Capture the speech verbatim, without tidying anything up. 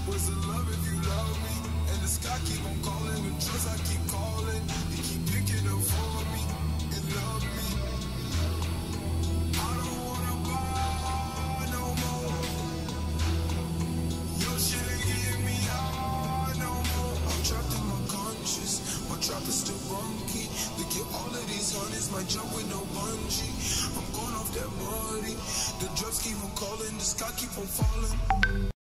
Where's the love if you love me? And the sky keep on calling, the trust I keep calling. You keep picking up for me and love me. I don't wanna buy no more. Your shit ain't getting me high no more. I'm trapped in my conscience, my trap is still bunky. Look at all of these honeys, my jump with no bungee. I'm going off that muddy. The drugs keep on calling, the sky keep on falling.